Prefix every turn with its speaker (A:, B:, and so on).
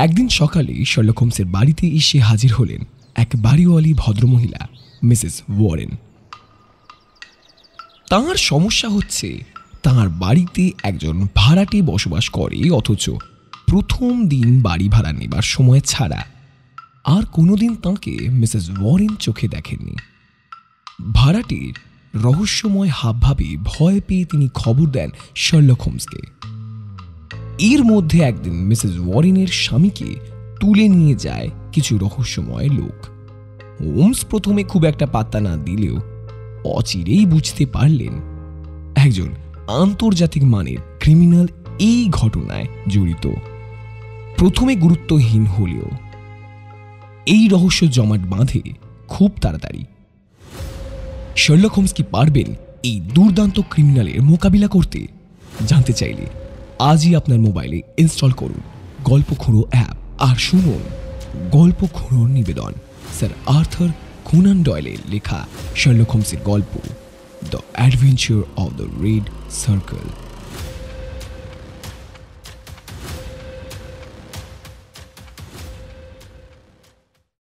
A: একদিন সকালে শার্লক হোমসের বাড়িতে এসে হাজির হলেন এক বাড়িওয়ালি ভদ্রমহিলা মিসেস ওয়ারেন। তাঁর সমস্যা হচ্ছে তাঁর বাড়িতে একজন ভাড়াটে বসবাস করে, অথচ প্রথম দিন বাড়ি ভাড়া নেবার সময় ছাড়া আর কোনোদিন তাঁকে মিসেস ওয়ারেন চোখে দেখেননি। ভাড়াটির রহস্যময় হাবভাবে ভয় পেয়ে তিনি খবর দেন শার্লক হোমসকে। এর মধ্যে একদিন মিসেস ওয়ারেনের স্বামীকে তুলে নিয়ে যায় কিছু রহস্যময় লোক। হোমস প্রথমে খুব একটা পাত্তা না দিলেও অচিরেই বুঝতে পারলেন একজন আন্তর্জাতিক মানের ক্রিমিনাল এই ঘটনায় জড়িত। প্রথমে গুরুত্বহীন হলেও এই রহস্য জমাট বাঁধে খুব তাড়াতাড়ি। শার্লক হোমস কি পারবেন এই দুর্দান্ত ক্রিমিনালের মোকাবিলা করতে? জানতে চাইলে আজই আপনার মোবাইলে ইনস্টল করুন গল্পখুড়ো অ্যাপ আর শুনুন গল্পখুড়োর নিবেদন স্যার আর্থার কোনান ডয়েলের লেখা শার্লক হোমসের গল্প the adventure of the red circle.